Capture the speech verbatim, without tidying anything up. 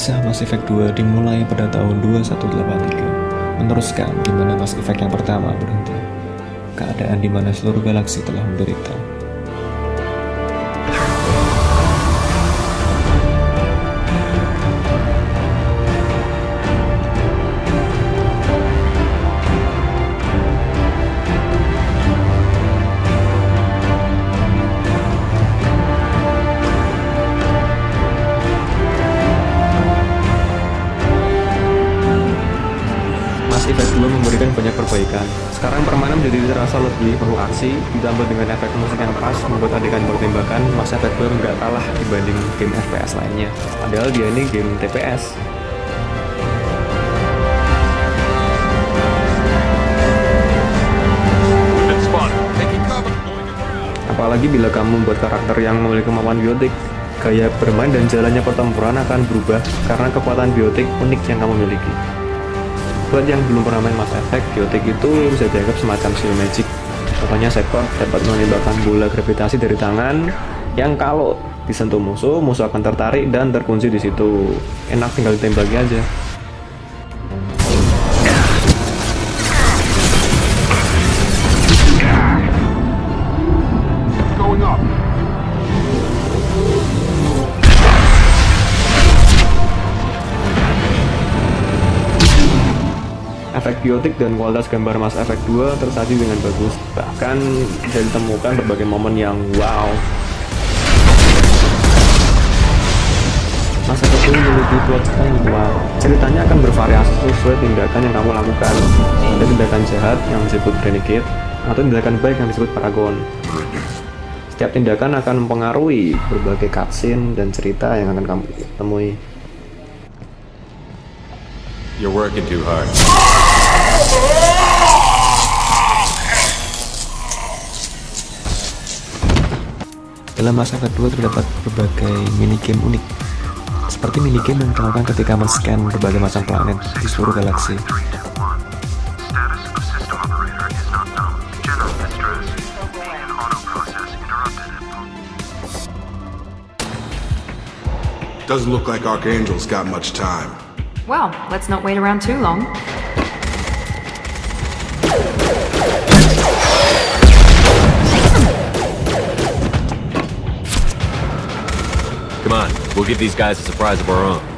Kisah Mass Effect dua dimulai pada tahun dua ribu seratus delapan puluh tiga, meneruskan di mana Mass Effect yang pertama berhenti. Keadaan di mana seluruh galaksi telah menderita. Mass Effect dua memberikan banyak perbaikan. Sekarang permainan menjadi terasa lebih penuh aksi, ditambah dengan efek musik yang pas membuat adegan bertembakan. Mass Effect dua nggak kalah dibanding game F P S lainnya. Padahal dia ini game T P S. Apalagi bila kamu membuat karakter yang memiliki kemampuan biotik, gaya bermain dan jalannya pertempuran akan berubah karena kekuatan biotik unik yang kamu miliki. Buat yang belum pernah main Mass Effect, biotik itu bisa dianggap semacam skill magic. Contohnya Shepard dapat menembakkan bola gravitasi dari tangan yang kalau disentuh musuh, musuh akan tertarik dan terkunci di situ. Enak tinggal ditembaki aja. Efek biotik dan kualitas gambar Mass Effect dua tersaji dengan bagus, bahkan bisa ditemukan berbagai momen yang wow. Mass Effect dua memiliki plot yang wow. Ceritanya akan bervariasi sesuai tindakan yang kamu lakukan. Ada tindakan jahat yang disebut Renegade, atau tindakan baik yang disebut Paragon. Setiap tindakan akan mempengaruhi berbagai cutscene dan cerita yang akan kamu temui. You're working too hard. Dalam Mass Effect dua terdapat berbagai minigame unik, seperti minigame yang ditemukan ketika men-scan berbagai macam planet di seluruh galaksi. Doesn't look like Archangel's got much time. Well, let's not wait around too long. Come on, we'll give these guys a surprise of our own.